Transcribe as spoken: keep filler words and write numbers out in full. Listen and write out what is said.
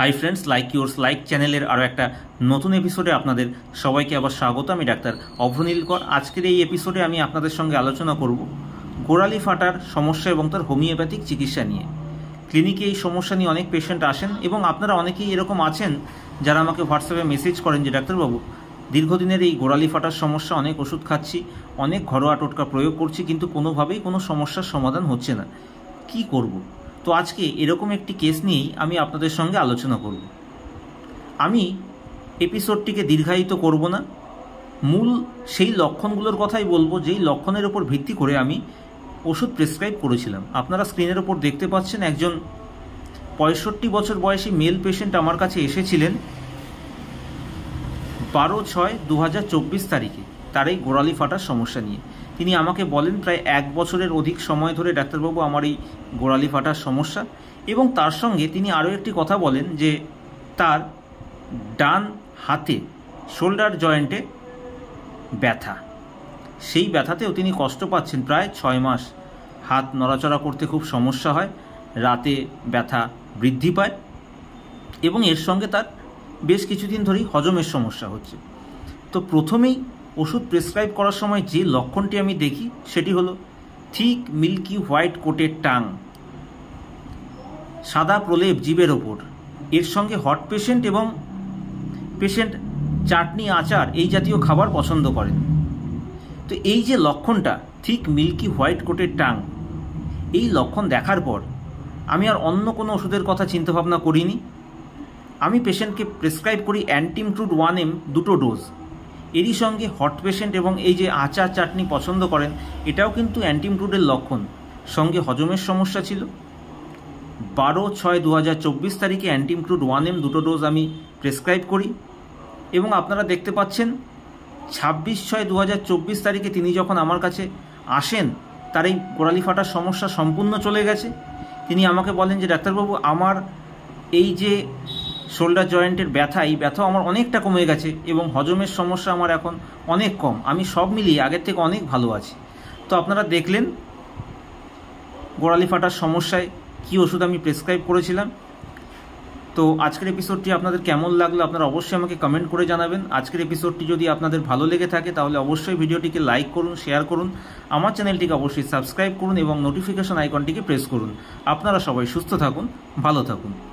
High friends, like yours like চ্যানেলের আরও একটা নতুন এপিসোডে আপনাদের সবাইকে আবার স্বাগত। আমি ডাক্তার অভ্রনীলকর। আজকের এই এপিসোডে আমি আপনাদের সঙ্গে আলোচনা করব গোড়ালি ফাটার সমস্যা এবং তার হোমিওপ্যাথিক চিকিৎসা নিয়ে। ক্লিনিকে এই সমস্যা নিয়ে অনেক পেশেন্ট আসেন এবং আপনারা অনেকেই এরকম আছেন যারা আমাকে হোয়াটসঅ্যাপে মেসেজ করেন যে ডাক্তারবাবু, দীর্ঘদিনের এই গোড়ালি ফাটার সমস্যা, অনেক ওষুধ খাচ্ছি, অনেক ঘরোয়া টোটকা প্রয়োগ করছি, কিন্তু কোনোভাবেই কোনো সমস্যার সমাধান হচ্ছে না, কি করব? তো আজকে এরকম একটি কেস নিয়েই আমি আপনাদের সঙ্গে আলোচনা করব। আমি এপিসোডটিকে দীর্ঘায়িত করব না, মূল সেই লক্ষণগুলোর কথাই বলবো যেই লক্ষণের উপর ভিত্তি করে আমি ওষুধ প্রেসক্রাইব করেছিলাম। আপনারা স্ক্রিনের ওপর দেখতে পাচ্ছেন একজন পঁয়ষট্টি বছর বয়সী মেল পেশেন্ট আমার কাছে এসেছিলেন বারো ছয় দু হাজার চব্বিশ তারিখে তার এই গোড়ালি ফাটার সমস্যা নিয়ে। তিনি আমাকে বলেন প্রায় এক বছরের অধিক সময় ধরে ডাক্তারবাবু আমার এই গোড়ালি ফাটার সমস্যা, এবং তার সঙ্গে তিনি আরও একটি কথা বলেন যে তার ডান হাতে শোল্ডার জয়েন্টে ব্যথা, সেই ব্যথাতেও তিনি কষ্ট পাচ্ছেন প্রায় ছয় মাস। হাত নড়াচড়া করতে খুব সমস্যা হয়, রাতে ব্যথা বৃদ্ধি পায় এবং এর সঙ্গে তার বেশ কিছুদিন ধরেই হজমের সমস্যা হচ্ছে। তো প্রথমেই ওষুধ প্রেসক্রাইব করার সময় যে লক্ষণটি আমি দেখি সেটি হলো thick milky white coated tongue, সাদা প্রলেপ জিভের ওপর। এর সঙ্গে হট পেশেন্ট এবং পেশেন্ট চাটনি, আচার এই জাতীয় খাবার পছন্দ করেন। তো এই যে লক্ষণটা thick milky white coated tongue, এই লক্ষণ দেখার পর আমি আর অন্য কোনো ওষুধের কথা চিন্তাভাবনা করিনি। আমি পেশেন্টকে প্রেসক্রাইব করি অ্যান্টিমট্রুড ওয়ান এম দুটো ডোজ। এরই সঙ্গে হট পেশেন্ট এবং এই যে আচার চাটনি পছন্দ করেন, এটাও কিন্তু অ্যান্টিমট্রুডের লক্ষণ। সঙ্গে হজমের সমস্যা ছিল। বারো ছয় দু হাজার চব্বিশ তারিখে অ্যান্টিমট্রুড ওয়ান এম দুটো ডোজ আমি প্রেসক্রাইব করি এবং আপনারা দেখতে পাচ্ছেন ছাব্বিশ ছয় দু হাজার চব্বিশ তারিখে তিনি যখন আমার কাছে আসেন তার এই গোড়ালি ফাটার সমস্যা সম্পূর্ণ চলে গেছে। তিনি আমাকে বলেন যে ডাক্তারবাবু, আমার এই যে শোল্ডার জয়েন্টের ব্যথা, এই ব্যথা আমার অনেকটা কমে গেছে এবং হজমের সমস্যা আমার এখন অনেক কম, আমি সব মিলিয়ে আগের থেকে অনেক ভালো আছি। তো আপনারা দেখলেন গোড়ালি ফাটার সমস্যায় কী ওষুধ আমি প্রেসক্রাইব করেছিলাম। তো আজকের এপিসোডটি আপনাদের কেমন লাগলো আপনারা অবশ্যই আমাকে কমেন্ট করে জানাবেন। আজকের এপিসোডটি যদি আপনাদের ভালো লেগে থাকে তাহলে অবশ্যই ভিডিওটিকে লাইক করুন, শেয়ার করুন, আমার চ্যানেলটিকে অবশ্যই সাবস্ক্রাইব করুন এবং নোটিফিকেশন আইকনটিকে প্রেস করুন। আপনারা সবাই সুস্থ থাকুন, ভালো থাকুন।